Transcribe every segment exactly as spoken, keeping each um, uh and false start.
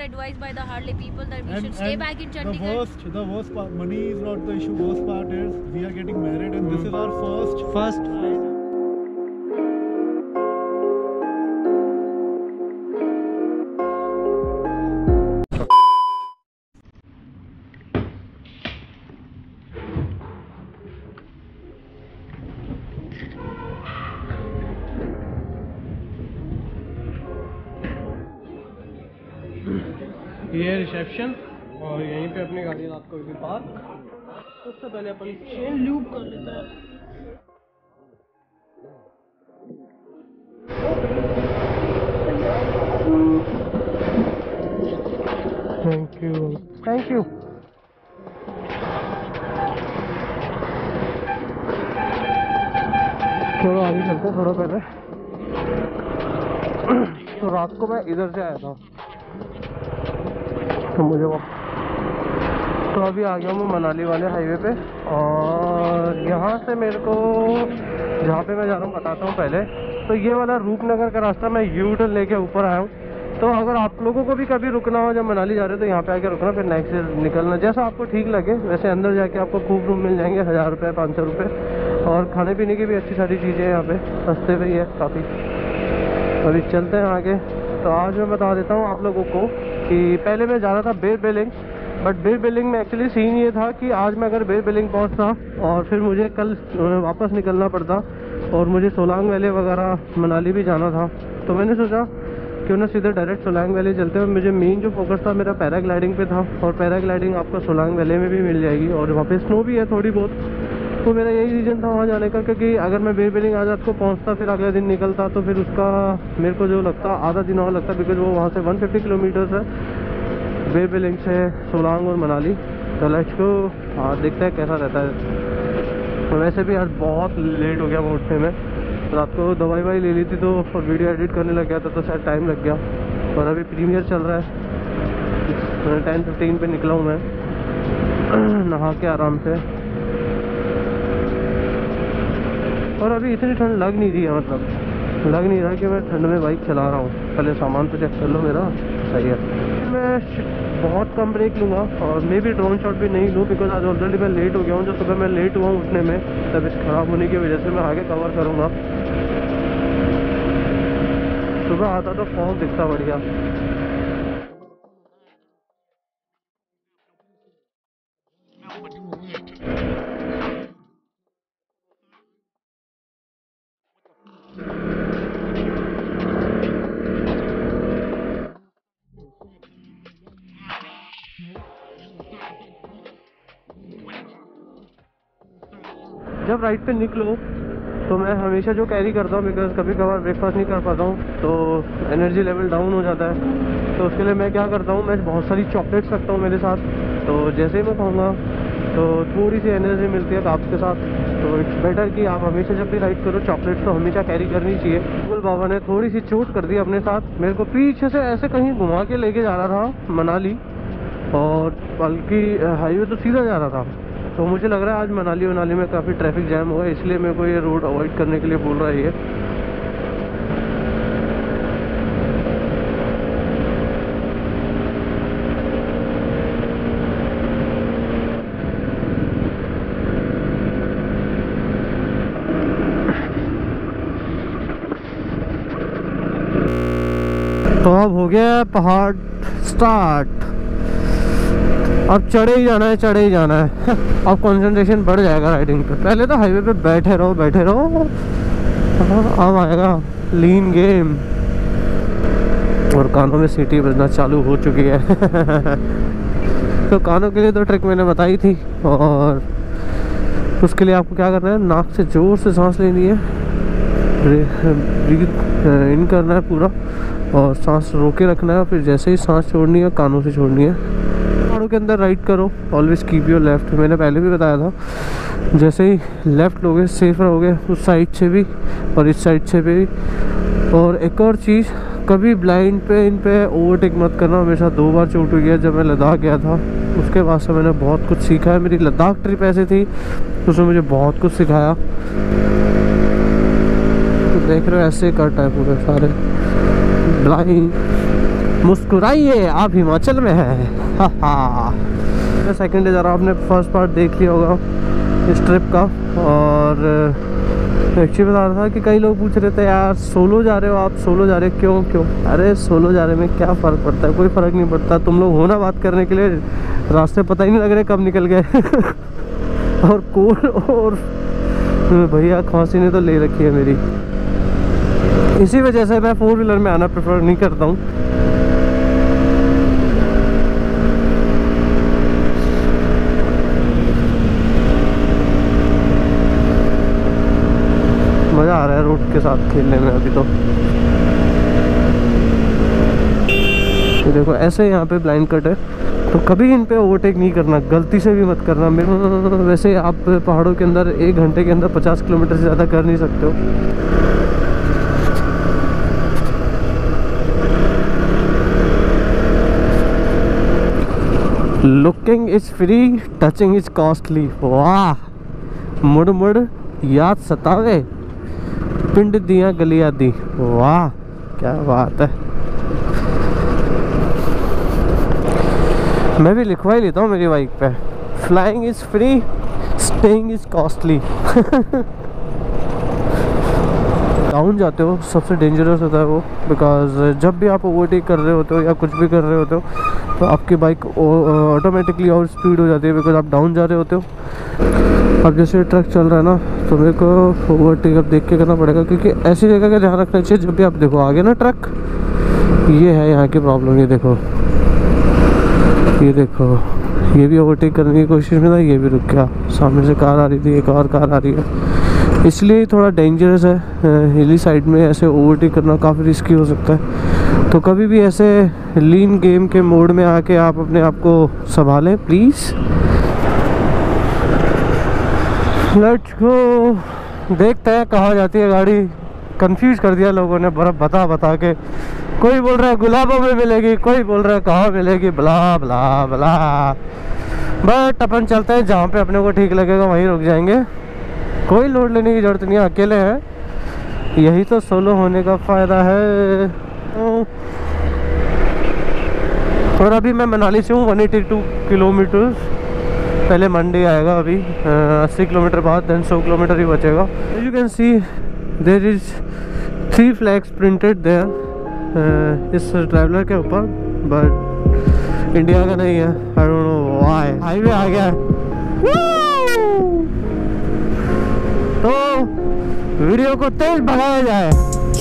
advised by the Harley people that we and, should stay and back in Chandigarh. The worst, the worst part, money is not the issue. Worst part is we are getting married, and this is our first first. ये reception और यहीं पे अपनी गाड़ी रात को भी park. उससे पहले अपन चेन लूप कर लेते हैं। Thank you thank you. चलो आगे चलते थोड़ा पहले। तो रात को मैं इधर से आया था तो मुझे वो तो अभी आ गया हूँ मैं मनाली वाले हाईवे पे। और यहाँ से मेरे को जहाँ पे मैं जा रहा हूँ बताता हूँ पहले। तो ये वाला रूपनगर का रास्ता मैं यू टर्न लेके ऊपर आया हूँ। तो अगर आप लोगों को भी कभी रुकना हो जब मनाली जा रहे हो तो यहाँ पे आके रुकना, फिर नेक्स्ट डे निकलना, जैसा आपको ठीक लगे। वैसे अंदर जाके आपको खूब रूम मिल जाएंगे, हज़ार रुपये पाँच सौ रुपये, और खाने पीने की भी अच्छी सारी चीज़ें यहाँ पे सस्ते पे ही है काफ़ी। अभी चलते हैं आगे। तो आज मैं बता देता हूँ आप लोगों को कि पहले मैं जा रहा था बेर बिलिंग, बट बेर बिलिंग में एक्चुअली सीन ये था कि आज मैं अगर बेर बिलिंग पहुँचता और फिर मुझे कल वापस निकलना पड़ता और मुझे सोलांग वैली वगैरह मनाली भी जाना था। तो मैंने सोचा क्यों ना सीधे डायरेक्ट सोलांग वैली चलते हैं। मुझे मेन जो फोकस था मेरा पैराग्लाइडिंग पे था, और पैराग्लाइडिंग आपको सोलांग वैली में भी मिल जाएगी और वहाँ पे स्नो भी है थोड़ी बहुत। तो मेरा यही रीज़न था वहाँ जाने का, क्योंकि अगर मैं बेर बिलिंग आज रात को पहुँचता फिर अगले दिन निकलता तो फिर उसका मेरे को जो लगता आधा दिन और लगता, बिकॉज वो वहाँ से वन फिफ्टी किलोमीटर्स है बेर बिलिंग से सोलांग और मनाली। तो लेट्स गो, हाँ देखते हैं कैसा रहता है। तो वैसे भी आज बहुत लेट हो गया वो उठने में। रात को दवाई वाई ले ली थी तो और वीडियो एडिट करने लग गया था तो शायद टाइम लग गया। और अभी प्रीमियर चल रहा है, टेन फिफ्टीन पे निकला हूँ मैं नहा के आराम से। और अभी इतनी ठंड लग नहीं रही है, मतलब लग नहीं रहा कि मैं ठंड में बाइक चला रहा हूँ। पहले सामान तो चेक कर लो मेरा, सही है। मैं बहुत कम ब्रेक लूँगा और मे भी ड्रोन शॉट भी नहीं लूँ, बिकॉज आज ऑलरेडी मैं लेट हो गया हूँ। जो सुबह मैं लेट हुआ हूँ उठने में, तबीयत ख़राब होने की वजह से मैं आगे कवर करूँगा। सुबह आता तो फॉग दिखता बढ़िया। जब राइड पे निकलो तो मैं हमेशा जो कैरी करता हूँ, बिकॉज कभी कभार ब्रेकफास्ट नहीं कर पाता हूँ तो एनर्जी लेवल डाउन हो जाता है। तो उसके लिए मैं क्या करता हूँ, मैं बहुत सारी चॉकलेट्स रखता हूँ मेरे साथ। तो जैसे ही मैं खाऊंगा तो थोड़ी सी एनर्जी मिलती है काप्स के साथ। तो इट्स बेटर कि आप हमेशा जब भी राइड करो चॉकलेट्स तो हमेशा कैरी करनी चाहिए। गूगल बाबा ने थोड़ी सी चोट कर दी अपने साथ, मेरे को पीछे से ऐसे कहीं घुमा के लेके जा रहा था मनाली, और बल्कि हाईवे तो सीधा जा रहा था। तो मुझे लग रहा है आज मनाली वनाली में काफ़ी ट्रैफिक जैम हुआ है, इसलिए मेरे को ये रोड अवॉइड करने के लिए बोल रहा है ये। तो अब हो गया पहाड़ स्टार्ट, अब चढ़े ही जाना है चढ़े ही जाना है। अब कंसंट्रेशन बढ़ जाएगा राइडिंग पे। पहले तो हाईवे पे बैठे रहो बैठे रहो, अब आएगा लीन गेम। और कानों में सीटी बजना चालू हो चुकी है। तो कानों के लिए तो ट्रिक मैंने बताई थी, और उसके लिए आपको क्या करना है, नाक से जोर से सांस लेनी है, ब्रीथ इन करना है पूरा, और सांस रोके रखना है। फिर जैसे ही सांस छोड़नी है कानों से छोड़नी है। पहाड़ों के अंदर राइड करो, ऑलवेज कीप योर लेफ्ट। मैंने पहले भी बताया था, जैसे ही लेफ्ट लोगे सेफ रहोगे, उस साइड से भी और इस साइड से भी। और एक और चीज़, कभी ब्लाइंड पे इन पे ओवरटेक मत करना। मेरे साथ दो बार चोट हुई है जब मैं लद्दाख गया था। उसके बाद से मैंने बहुत कुछ सीखा है। मेरी लद्दाख ट्रिप ऐसे थी, उसने मुझे बहुत कुछ सिखाया। तो देख रहे हो ऐसे कट है पूरे सारे ब्लाइंड मुस्कुराइए, आप हिमाचल में हैं। हा हा। मैं सेकंड डे जा रहा हूँ, आपने फर्स्ट पार्ट देख लिया होगा इस ट्रिप का। और एक्चुअली बता रहा था कि कई लोग पूछ रहे थे यार सोलो जा रहे हो आप, सोलो जा रहे हो क्यों क्यों अरे सोलो जा रहे में क्या फ़र्क पड़ता है, कोई फ़र्क नहीं पड़ता। तुम लोग हो ना बात करने के लिए, रास्ते पता ही नहीं लग रहे कब निकल गए। और कोल और भैया खांसी ने तो ले रखी है मेरी, इसी वजह से मैं फोर व्हीलर में आना प्रेफर नहीं करता हूँ। मज़ा आ रहा है रोड के साथ खेलने में अभी तो। ये देखो ऐसे यहाँ पे ब्लाइंड कट है, तो कभी इन पे ओवरटेक नहीं करना, गलती से भी मत करना। मेरे वैसे आप पहाड़ों के अंदर एक घंटे के अंदर पचास किलोमीटर से ज़्यादा कर नहीं सकते हो। Looking is free, touching is costly. वाह, मुड़ मुड़ याद सतावे, पिंड दिया गलिया दी। वाह क्या बात है। मैं भी लिखवा ही लेता हूँ मेरी बाइक पे, flying is free, staying is costly. Down जाते हो सबसे डेंजरस होता है वो, बिकॉज जब भी आप ओवरटेक कर रहे होते हो या कुछ भी कर रहे होते हो तो आपकी बाइक ऑटोमेटिकली और स्पीड हो जाती है, बिकॉज आप डाउन जा रहे होते हो। अब जैसे ट्रक चल रहा है ना, तो मेरे को ओवरटेक अब देख के करना पड़ेगा, क्योंकि ऐसी जगह का ध्यान रखना चाहिए। जब भी आप देखो आगे ना ट्रक, ये है यहाँ की प्रॉब्लम। ये देखो ये देखो ये भी ओवरटेक करने की कोशिश में था, ये भी रुक गया। सामने से कार आ रही थी, एक और कार आ रही है, इसलिए थोड़ा डेंजरस है। हिली साइड में ऐसे ओवरटेक करना काफ़ी रिस्की हो सकता है। तो कभी भी ऐसे लीन गेम के मोड में आके आप अपने आप को संभालें प्लीज़। लेट्स गो, देखते हैं कहाँ जाती है गाड़ी। कंफ्यूज कर दिया लोगों ने बर्फ बता बता के। कोई बोल रहा है गुलाबों में मिलेगी, कोई बोल रहा है कहाँ मिलेगी, बला बला बला। बट अपन चलते हैं जहाँ पे अपने को ठीक लगेगा वहीं रुक जाएंगे। कोई लोड लेने की जरूरत नहीं है, अकेले हैं, यही तो सोलो होने का फ़ायदा है। और अभी मैं मनाली से हूँ, वन एटी टू किलोमीटर। पहले मंडी आएगा, अभी अस्सी किलोमीटर बाद, देन सौ किलोमीटर ही बचेगा। You can see there is three flags printed there is traveller के ऊपर, बट इंडिया का नहीं है। I don't know why. Highway आ गया है, तो वीडियो को तेज बढ़ाया जाए।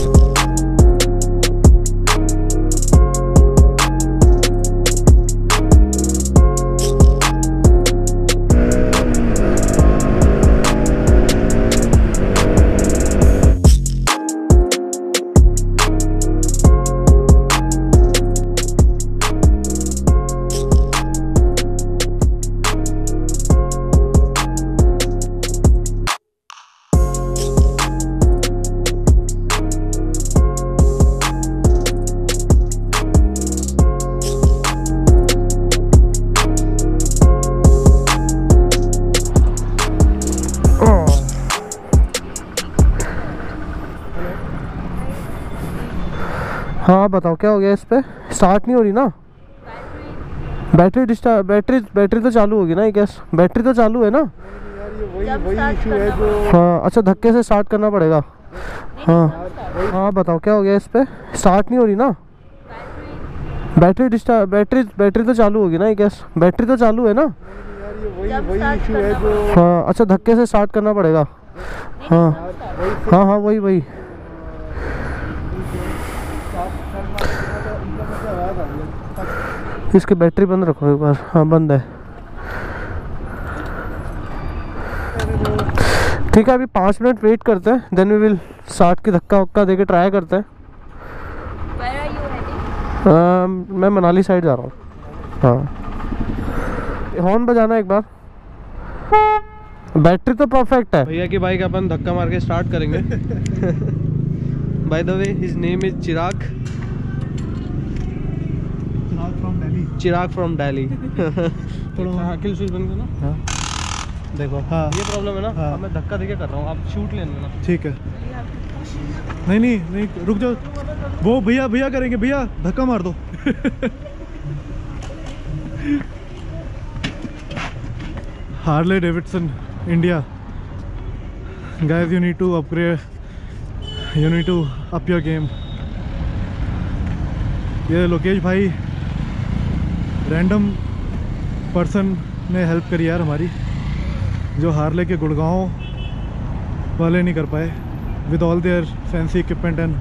हाँ बताओ क्या हो गया, इस पे स्टार्ट नहीं हो रही ना। बैटरी डिस्टार्ट, बैटरी बैटरी तो चालू होगी ना, ये गैस बैटरी तो चालू है ना। वही वही इशू है जो। हाँ अच्छा, धक्के से स्टार्ट करना पड़ेगा। हाँ हाँ बताओ क्या हो गया, इस पे स्टार्ट नहीं हो रही ना। बैटरी डिस्टार्ट, बैटरी बैटरी तो चालू होगी ना, ये गैस बैटरी तो चालू है ना। वही वही इशू है जो। हाँ अच्छा, धक्के से स्टार्ट करना पड़ेगा। हाँ हाँ हाँ वही वही। इसकी बैटरी बंद रखो एक बार। हाँ बंद है, ठीक है। अभी पाँच मिनट वेट करते हैं, देन वी विल स्टार्ट की धक्का वक्का देके ट्राई करते हैं। Where are you heading? uh, मैं मनाली साइड जा रहा हूँ। हाँ हॉर्न बजाना एक बार। बैटरी तो परफेक्ट है। भैया की बाइक अपन धक्का मार के स्टार्ट करेंगे। By the way his name is Chirag. From Delhi. Chirag from Delhi. थोड़ा किल स्विच बंद करना। हाँ देखो, हाँ ये प्रॉब्लम है ना। हाँ। अब मैं धक्का देके कर रहा हूँ, आप शूट ले लेना। ठीक है। नहीं नहीं नहीं रुक जाओ। वो भैया भैया करेंगे, भैया धक्का मार दो। Harley Davidson India, guys, you need to upgrade, you need to up your game। ये लोकेश भाई रैंडम पर्सन ने हेल्प करी यार हमारी, जो हार्ले के गुड़गांव वाले नहीं कर पाए with all their fancy equipment. And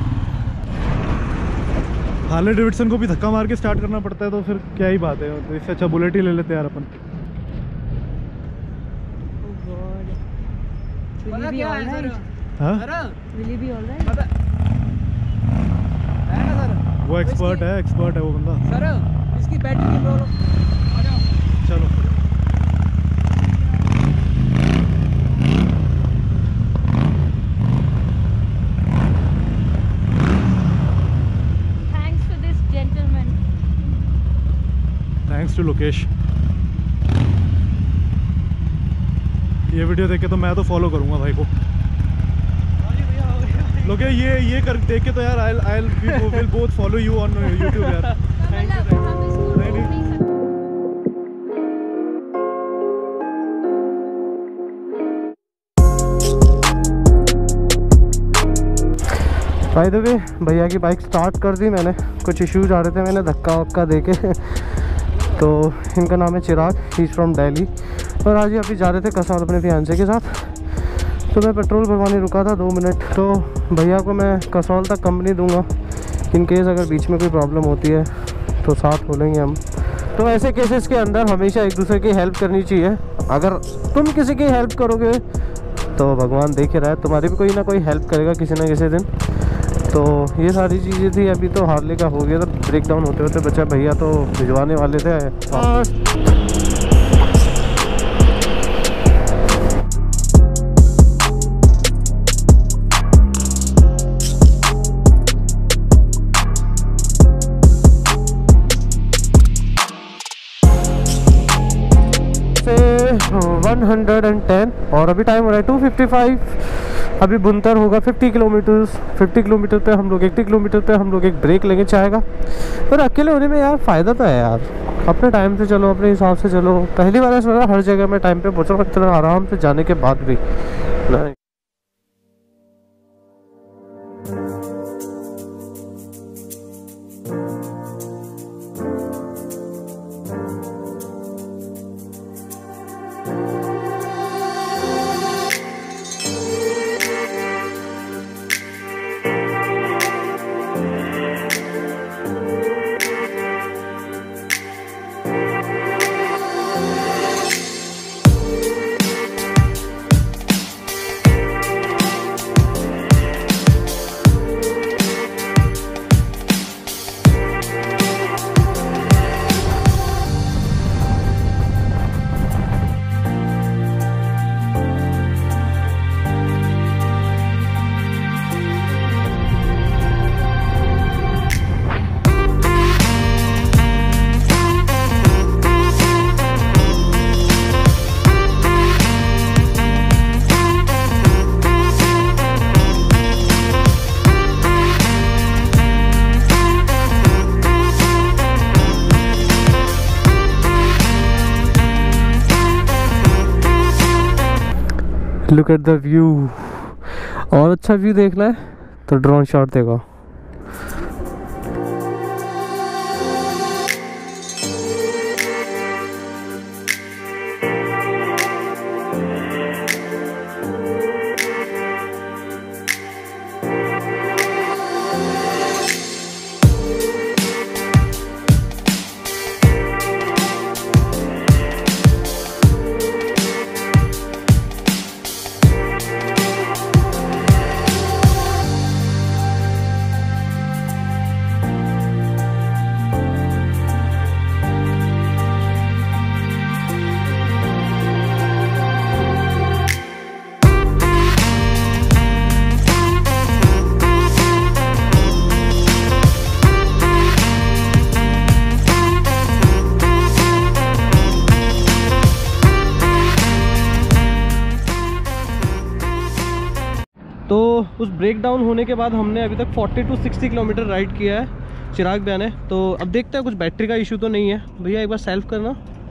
Harley Davidson को भी धक्का मार के स्टार्ट करना पड़ता है, तो फिर क्या ही बात है, तो इससे अच्छा बुलेट ही ले लेते यार अपन। Will you be all right? हाँ Will you be all right? वो एक्सपर्ट है, एक्सपर्ट है वो बंदा। सर इसकी बैटरी की प्रॉब्लम। चलो Thanks to this gentleman. Thanks to Lokesh. ये वीडियो देख के तो मैं तो फॉलो करूंगा भाई को। लोकेश ये ये कर देख के तो यार I I will both follow you on YouTube यार। मतलब हम इसको रोक नहीं, नहीं सकते। बाय द वे भैया की बाइक स्टार्ट कर दी मैंने, कुछ इश्यूज आ रहे थे, मैंने धक्का वक्का दे के। तो इनका नाम है Chirag, he is from Delhi, और आज ही अभी जा रहे थे कसौल अपने फियांसे के साथ। तो मैं पेट्रोल भरवाने रुका था दो मिनट, तो भैया को मैं कसौल तक कंपनी दूंगा, इन केस अगर बीच में कोई प्रॉब्लम होती है तो साथ बोलेंगे हम। तो ऐसे केसेस के अंदर हमेशा एक दूसरे की हेल्प करनी चाहिए। अगर तुम किसी की हेल्प करोगे तो भगवान देख ही रहा है, तुम्हारी भी कोई ना कोई हेल्प करेगा किसी ना किसी दिन। तो ये सारी चीज़ें थी। अभी तो हार्ले का हो गया, तो ब्रेक डाउन होते होते बच्चा भैया तो भिजवाने वाले थे। वन हंड्रेड टेन और अभी टाइम हो रहा है टू फिफ्टी फाइव। अभी बुनतर होगा फिफ्टी किलोमीटर्स। फिफ्टी किलोमीटर पे हम लोग एट्टी किलोमीटर पे हम लोग एक ब्रेक लेंगे चाय का। पर अकेले होने में यार फ़ायदा तो है यार, अपने टाइम से चलो, अपने हिसाब से चलो। पहली बार ऐसा हर जगह में टाइम पे पहुँचा, इतना आराम से जाने के बाद भी नहीं। Look at the view. और अच्छा व्यू देखना है तो ड्रोन शॉट देखो। उस ब्रेक डाउन होने के बाद हमने अभी तक चालीस टू साठ किलोमीटर राइड किया है चिराग भैया ने। तो अब देखते हैं कुछ बैटरी का इशू तो नहीं है। भैया एक बार सेल्फ करना।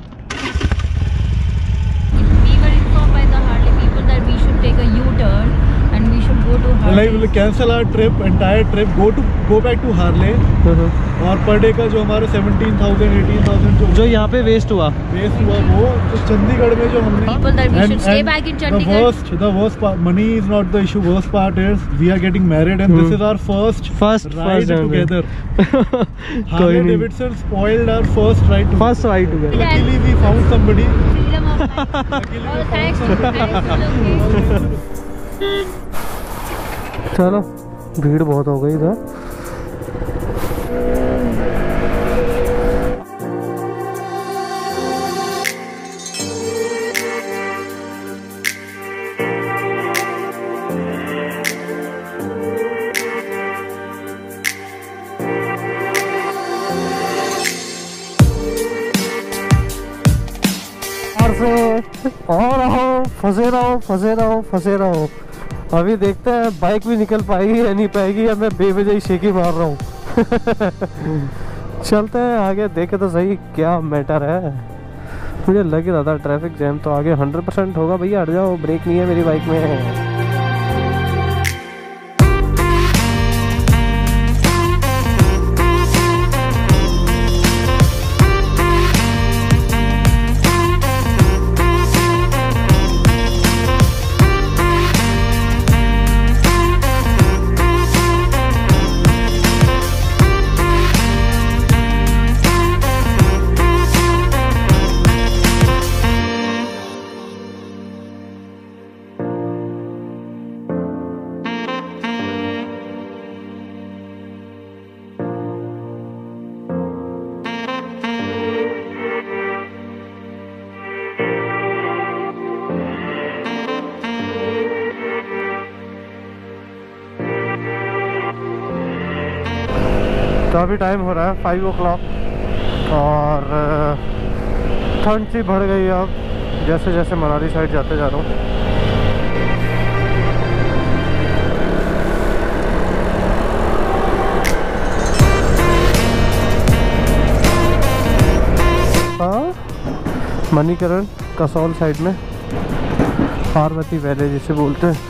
We were informed by the Harley people that we should take a U-turn and we should go to Harley. like we'll cancel our trip, entire trip, go to go back to Harley, और per day का जो हमारे seventeen thousand, eighteen thousand जो जो यहाँ पे waste हुआ waste हुआ वो तो चंडीगढ़ में जो हमने People that we should stay back in the Chandigarh. worst the worst part, money is not the issue. Worst part is we are getting married and this is our first first ride together. Harley Davidson spoiled our first ride together. First ride together. Luckily we found somebody. Freedom of life. Oh, thanks. Thanks for looking. चलो भीड़ बहुत हो गई इधर। और रहो फंसे रहो फंसे रहो फंसे रहो। अभी देखते हैं बाइक भी निकल पाएगी या नहीं पाएगी, या मैं बेवजह ही शेकी मार रहा हूँ। चलते हैं आगे, देखे तो सही क्या मैटर है। मुझे लग रहा था ट्रैफिक जैम तो आगे हंड्रेड परसेंट होगा। भैया हट जाओ, ब्रेक नहीं है मेरी बाइक में। तो अभी टाइम हो रहा है फाइव ओ क्लॉक और ठंड सी बढ़ गई है अब जैसे जैसे मनाली साइड जाते जा रहा हूँ। हाँ, मणिकरण कसौल साइड में पार्वती वैली जिसे बोलते हैं।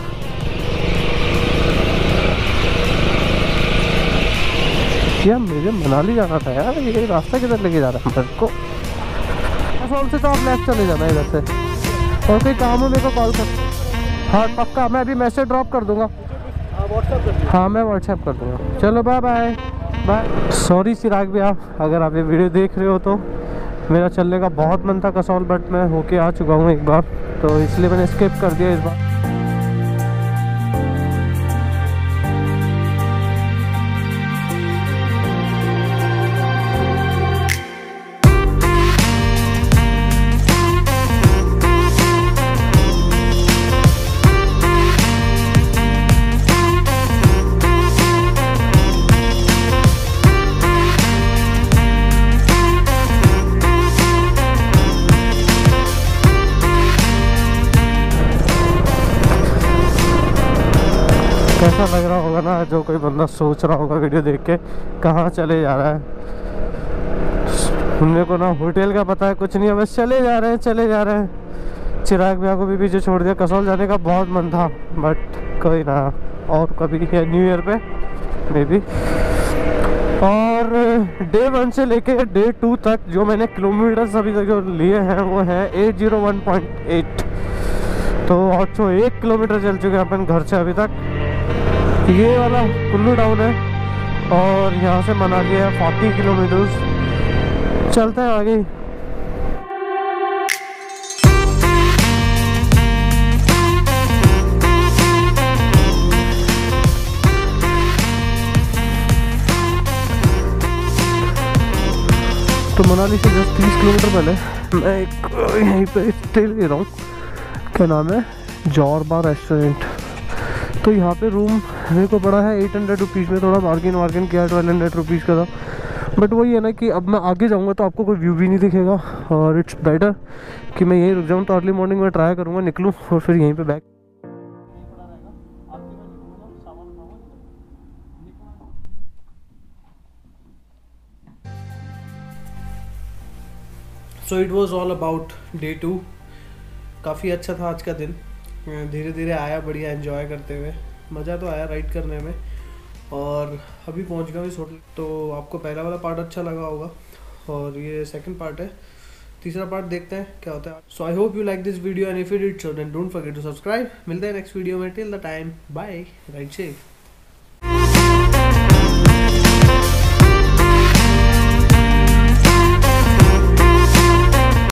यार मुझे मनाली जाना था यार, ये रास्ता किधर लेके जा रहा है मेरे को। कसौल से तो आप लेफ्ट चले जाना इधर से, और कोई काम हो मेरे को कॉल कर। हाँ पक्का, मैं अभी मैसेज ड्रॉप कर दूंगा। हाँ मैं व्हाट्सएप कर दूंगा। चलो bye bye bye. Sorry Chirag भैया, अगर आप ये वीडियो देख रहे हो तो मेरा चलने का बहुत मन था कसौल, बट मैं होके आ चुका हूँ एक बार, तो इसलिए मैंने स्किप कर दिया इस बार। कैसा लग रहा होगा ना, जो कोई बंदा सोच रहा होगा वीडियो देख के कहाँ चले जा रहा है। उन्हें को ना होटल का पता है कुछ नहीं है, बस चले जा रहे हैं चले जा रहे हैं। चिराग भैया को भी पीछे छोड़ दिया। कसौल जाने का बहुत मन था बट कोई ना, और कभी है न्यू ईयर पे मे बी। और डे वन से लेके डे टू तक जो मैंने किलोमीटर्स अभी तक जो लिए हैं वो है eight zero one point eight. तो और जो एक किलोमीटर चल चुके हैं अपन घर से अभी तक। ये वाला कुल्लू टाउन है और यहाँ से मनाली है चालीस किलोमीटर। चलते हैं आगे। तो मनाली से जस्ट तीस किलोमीटर पहले मैं एक यहीं पे स्टे ले रहा हूँ, क्या नाम है, जॉरबा रेस्टोरेंट। तो यहाँ पे रूम मेरे को पड़ा है एट हंड्रेड रुपीज़ में, थोड़ा मार्जिन वार्जिन किया ट्वेल्व हंड्रेड रुपीज़ का था। बट वही है ना कि अब मैं आगे जाऊँगा तो आपको कोई व्यू भी नहीं दिखेगा, और इट्स बेटर कि मैं यहीं रुक जाऊँ। तो अर्ली मॉर्निंग में ट्राई करूँगा निकलूँ और फिर यहीं पे back. So it was all about day two. काफ़ी अच्छा था आज का दिन, धीरे धीरे आया बढ़िया एंजॉय करते हुए, मज़ा तो आया राइड करने में। और अभी पहुंच गया इस होटल। तो आपको पहला वाला पार्ट अच्छा लगा होगा और ये सेकंड पार्ट है, तीसरा पार्ट देखते हैं क्या होता है। So I hope you like this video and if you did so then don't forget to subscribe. मिलते हैं नेक्स्ट वीडियो में, till the time bye, ride safe.